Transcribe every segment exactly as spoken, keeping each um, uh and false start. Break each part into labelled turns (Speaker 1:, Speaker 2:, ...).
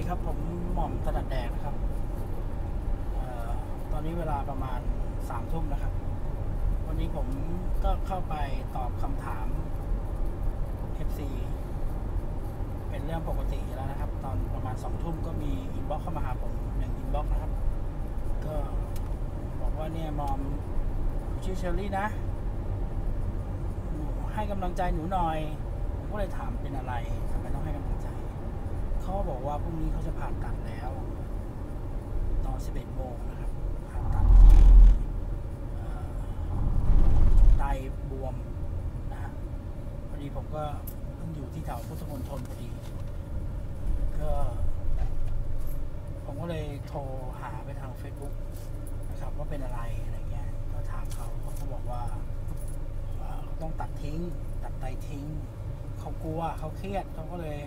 Speaker 1: ดีครับผมหม่อมถนัดแดกนะครับออตอนนี้เวลาประมาณสามทุ่มนะครับวันนี้ผมก็เข้าไปตอบคำถาม เอฟ ซี เป็นเรื่องปกติแล้วนะครับตอนประมาณสองทุ่มก็มีอินบ็อกซ์เข้ามาหาผมหนึ่งอินบ็อกซ์นะครับก็บอกว่าเนี่ยมอมชื่อเชอรี่นะให้กำลังใจหนูหน่อยผมก็เลยถามเป็นอะไรทำไมต้องให้กำลังใจเขาบอกว่าพรุ่งนี้เขาจะผ่าตัดแล้วตอนสิบเอ็ดโมงนะครับผ่าตัดที่ไตบวมนะฮะพอดีผมก็เพิ่งอยู่ที่แถวพุทธมณฑลพอดีก็ผมก็เลยโทรหาไปทาง Facebook นะครับว่าเป็นอะไรอะไรเงี้ยก็ถามเขาเขาก็บอกว่าเขาต้องตัดทิ้งตัดไตทิ้งเขากลัวเขาเครียดเขาก็เลย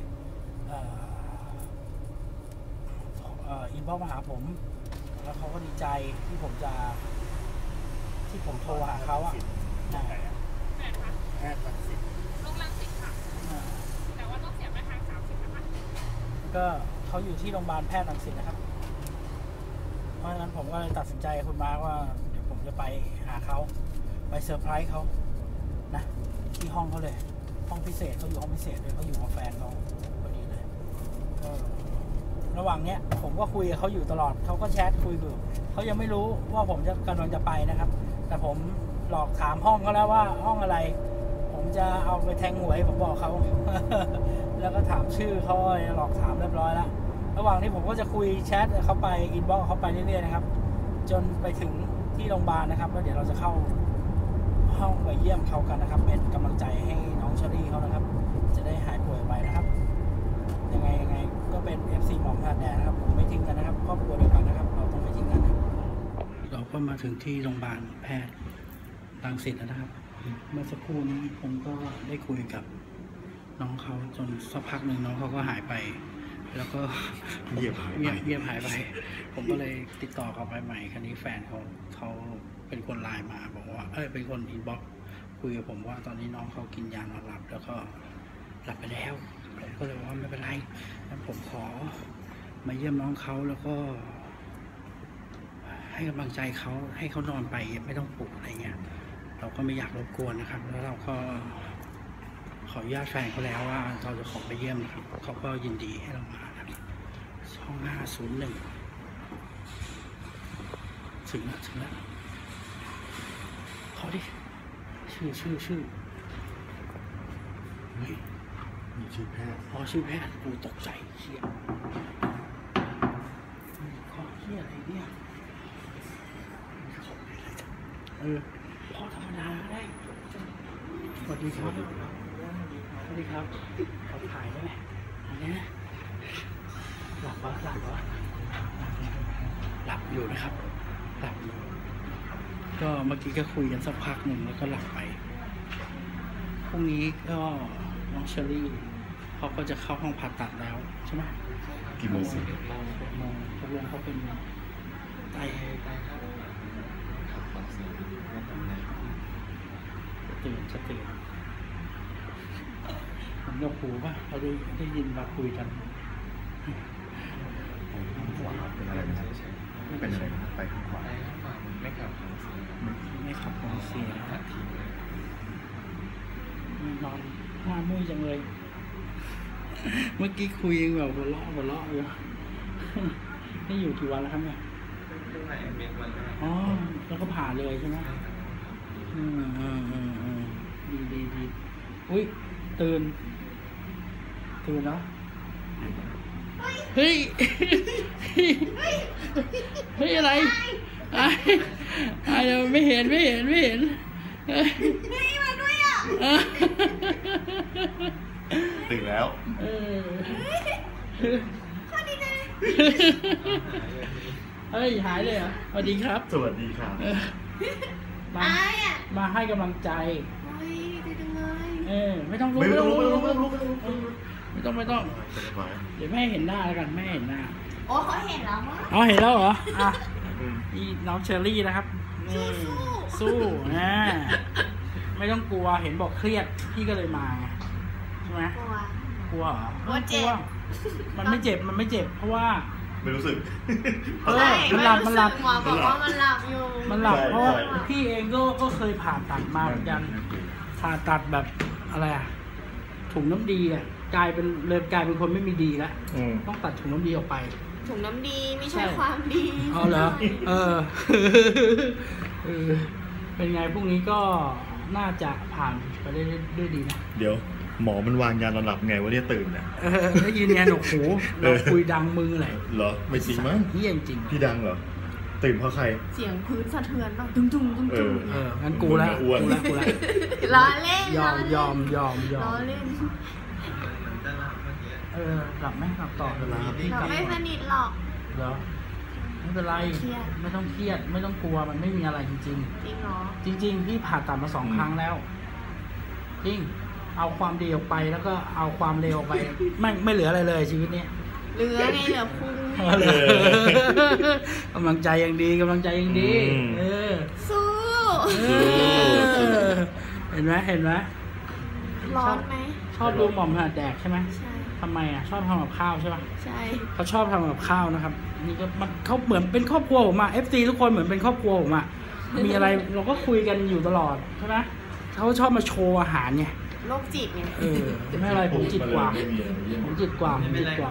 Speaker 1: อินบ็อกซ์มาหาผมแล้วเขาก็ดีใจที่ผมจะที่ผมโทรหาเขาอ่ะแพทย์รังสิตโรงพยาบาลรังสิตค่ะแต่ว่าต้องเสียไปทางสามสิบนะคะก็เขาอยู่ที่โรงพยาบาลแพทย์รังสิตนะครับเพราะฉะนั้นผมก็เลยตัดสินใจคุณมาร์คว่าเดี๋ยวผมจะไปหาเขาไปเซอร์ไพรส์เขานะที่ห้องเขาเลยห้องพิเศษเขาอยู่ห้องพิเศษเลยเขาอยู่กับแฟนเขาพอดีเลยก็ระหว่างเนี้ยผมก็คุยกับเขาอยู่ตลอดเขาก็แชทคุยอยู่เขายังไม่รู้ว่าผมจะกำลังจะไปนะครับแต่ผมหลอกถามห้องเขาแล้วว่าห้องอะไรผมจะเอาไปแทงหวยผมบอกเขา แล้วก็ถามชื่อเขาหลอกถามเรียบร้อยแล้วระหว่างนี้ผมก็จะคุยแชทเขาไปอินบ็อกซ์เขาไปเรื่อยๆนะครับจนไปถึงที่โรงพยาบาลนะครับแล้วเดี๋ยวเราจะเข้าห้องไปเยี่ยมเขากันนะครับเป็นกำลังใจให้น้องเชอรี่เขานะครับจะได้หายป่วยไปนะครับยังไงยังไงก็เป็น เอฟ ซี หม่อมถนัดแดกนะครับผมไม่ทิ้งกันนะครับครอบครัวเดียวกันนะครับเราต้องไม่ทิ้งกันนะเราก็มาถึงที่โรงพยาบาลแพทย์รังสิตแล้วนะครับเมื่อสักครู่นี้ผมก็ได้คุยกับน้องเขาจนสักพักหนึ่งน้องเขาก็หายไปแล้วก็เงียบหายไปเงียบหายไปผมก็เลยติดต่อกลับไปใหม่ครั้นี้แฟนเขาเขาเป็นคนไลน์มาบอกว่าเอ้ยเป็นคนอินบ็อกซ์คุยกับผมว่าตอนนี้น้องเขากินยานอนหลับแล้วก็หลับไปแล้วผมก็เลยว่าไม่เป็นไรงั้นผมขอมาเยี่ยมน้องเขาแล้วก็ให้กำลังใจเขาให้เขานอนไปไม่ต้องปลุกอะไรเงี้ยเราก็ไม่อยากรบกวนนะครับแล้วเราก็ขออนุญาตแฟนเขาแล้วว่าเราจะขอไปเยี่ยมนะครับเขาก็ยินดีให้เรามาครับช่องห้าศูนย์หนึ่งถึงแล้วถึงแล้วขอดิชื่อชื่อชื่อเฮ้ยมีชื่อแพทย์อ๋อชื่อแพทย์กูตกใจเชี่ยข้อเชี่ยอะไรเนี่ยเออพอธรรมดาได้สวัสดีครับสวัสดีครับขอถ่ายได้ไหมอันนี้หลับวะหลับวะหลับอยู่นะครับหลับอยู่ก็เมื่อกี้ก็คุยกันสักพักหนึ่งแล้วก็หลับไปพรุ่งนี้ก็น้องเชอรี่เขาก็จะเข้าห้องผ่าตัดแล้วใช่ไหมกี่โมงสิบโมงหกโมงตกลงเขาเป็นไตตื่นจะตื่นผมยกหูป่ะเราได้ได้ยินมาคุยกัน
Speaker 2: ข้างขวาเป็นอะไรนะไม่เป็นอะไรไปข้างขวาไม่ขับ
Speaker 1: ไม่ขับของเสียนอนหน้ามุ้ยจังเลยเมื่อกี้คุยแบบหัวเราะหัวเราะอยู่นี่อยู่กี่วันแล้วครับเนี่ยอ๋อแล้วก็ผ่าเลยใช่ไหมอืมอืมอืมอืมดีดีดีอุ้ยตื่นตื่นแล้วเฮ้ยเฮ้ยอะไรไอ้ไอ้ไม่เห็นไม่เห็นไม่เห็นเฮ้ยมาด้วยอ่ะ
Speaker 2: ตื่นแล้ว
Speaker 1: เออ
Speaker 3: ข้อดีเลย
Speaker 1: เฮ้ยหายเลยเหรอสวัสดีครับ
Speaker 2: สวัสดีครับ
Speaker 1: มามาให้กำลังใจเออไม่ต้องลุกไม่ต้องลุกไม่ต้องลุกไม่ต้องไม่ต้องเดี๋ยวแม่เห็นหน้าแล้วกันแม่เห็นหน้า
Speaker 3: โอ้เขาเห็นแล้วมั้ง
Speaker 1: อ๋อเห็นแล้วเหรออ่ะนี่น้องเชอรี่นะครับนี่สู้นะไม่ต้องกลัวเห็นบอกเครียดพี่ก็เลยมาใช่ไหม
Speaker 3: กลัว
Speaker 1: กลัวเหรอกลัวมันไม่เจ็บมันไม่เจ็บเพราะว่า
Speaker 2: ไม่รู้สึก
Speaker 1: เออมันหลับมันหลับ
Speaker 3: หมอบอกว่ามันหลับอยู่
Speaker 1: มันหลับเพราะพี่เองก็ก็เคยผ่าตัดมาเหมือนกันผ่าตัดแบบอะไรอ่ะถุงน้ำดีอ่ะกลายเป็นเลยกลายเป็นคนไม่มีดีแล้วต้องตัดถุงน้ำดีออกไป
Speaker 3: ถุงน้ำดีไม่ใช่ความดี
Speaker 1: อ๋อเหรอเออเออเป็นไงพวกนี้ก็น่าจะผ่านไปได้ด้วยดีนะ
Speaker 2: เดี๋ยวหมอมันวางยานอนหลับไงวะเนี่ยตื่นเนี่ย
Speaker 1: เออได้ยินแนนโอ้โหเราคุยดังมือไหน
Speaker 2: เหรอไม่จริงมั้ง
Speaker 1: พี่จริง
Speaker 2: พี่ดังเหรอตื่นเพราะใคร
Speaker 3: เสียงพื้นสะเทือนบ้างตุ้งตุ้งตุ้งตุ้ง
Speaker 1: เอองั้นกูละกูละกูละ
Speaker 3: ล้อเล่น
Speaker 1: ยอมยอมยอมยอม
Speaker 3: ล้อเล่น
Speaker 1: เออหลับไหมหลับต่อเวลา
Speaker 3: พี่กลับไม่สนิทหรอก
Speaker 1: เหรอไม่เป็นไรไม่ต้องเครียดไม่ต้องกลัวมันไม่มีอะไรจริงจริง
Speaker 3: จริงเหรอ
Speaker 1: จริงๆพี่ผ่าตัดมาสองครั้งแล้วจริงเอาความดีออกไปแล้วก็เอาความเลวไปไม่ไม่เหลืออะไรเลยชีวิตนี้
Speaker 3: เหลือไงเหลือพุง
Speaker 1: กำลังใจยังดีกำลังใจยังดีเออ
Speaker 3: สู้
Speaker 1: เห็นไหมเห็นไหม
Speaker 3: ร้อนไหม
Speaker 1: ชอบดูหม่อมถนัดแดกใช่ไหมใช่ทำไมอ่ะชอบทำกับข้าวใช่ป่ะ
Speaker 3: ใช่
Speaker 1: เขาชอบทำกับข้าวนะครับนี่ก็มันเขาเหมือนเป็นครอบครัวผมอ่ะ เอฟ ซี ทุกคนเหมือนเป็นครอบครัวผมอ่ะมีอะไรเราก็คุยกันอยู่ตลอดใช่ไหมเขาชอบมาโชว์อาหารไง
Speaker 3: โรคจิตไง
Speaker 1: เออไม่อะไรผมจิตกว่าผมจิตกว่าผมจิตกว่า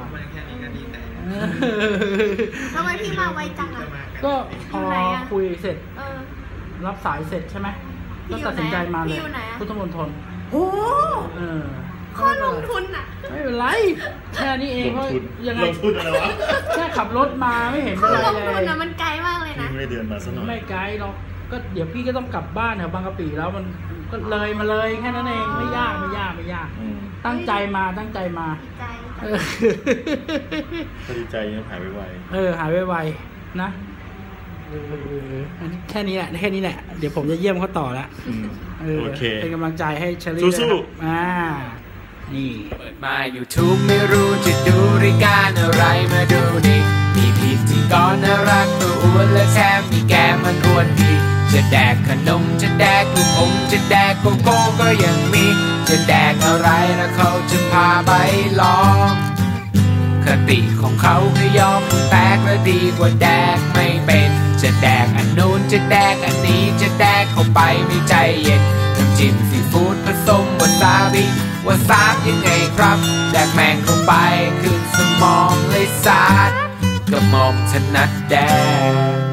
Speaker 3: ทำไมพี่มาไวจังอ่ะ
Speaker 1: ก็พอคุยเสร็จรับสายเสร็จใช่ไหมก็ตัดสินใจมาเลยพุทธมณฑล
Speaker 3: โอ้
Speaker 1: เออ
Speaker 3: ข้อลงทุนอ่ะ
Speaker 1: ไม่เป็นไรแค่นี้เองเพราะยังไง
Speaker 2: ลงทุนอะไรวะ
Speaker 1: แค่ขับรถมาไม่เห็นเป็นไรเลย
Speaker 3: ข้อลงทุนอ่ะมันไกลมากเลยนะ
Speaker 2: ไม่เดินมาซะหน่อย
Speaker 1: ไม่ไกลหรอกก็เดี๋ยวพี่ก็ต้องกลับบ้านแถวบางกะปิแล้วมันก็เลยมาเลยแค่นั้นเองไม่ยากไม่ยากไม่ยากตั้งใจมาตั้งใจมา
Speaker 2: ดีใจยังหายไว
Speaker 1: ๆเออหายไวๆนะแค่นี้แหละแค่นี้แหละเดี๋ยวผมจะเยี่ยมเขาต่อแล้ว
Speaker 2: โอเค
Speaker 1: เป็นกำลังใจให้เชอรี่
Speaker 2: สู้
Speaker 1: ๆอ่านี่
Speaker 4: เปิดมา YouTube ไม่รู้จะดูรายการอะไรมาดูดิมีพิธีกรน่ารักตัวอ้วนและแถมมีแก้มมันอ้วนดีจะแดกขนมจะแดกลูกอมจะแดกโกโก้ก็ยังมีจะแดกอะไรแล้วเขาจะพาไปลองคติของเขาคือยอมแตกและดีกว่าแดกไม่เป็นจะแดกอันนู้นจะแดกอันนี้จะแดกเข้าไปไม่ใจเย็นน้ำจิ้มซีฟู้ดผสมวาซาบิวาซาบยังไงครับแดกแมงเข้าไปขึ้นสมองเลยสาดก็มองถนัดแดก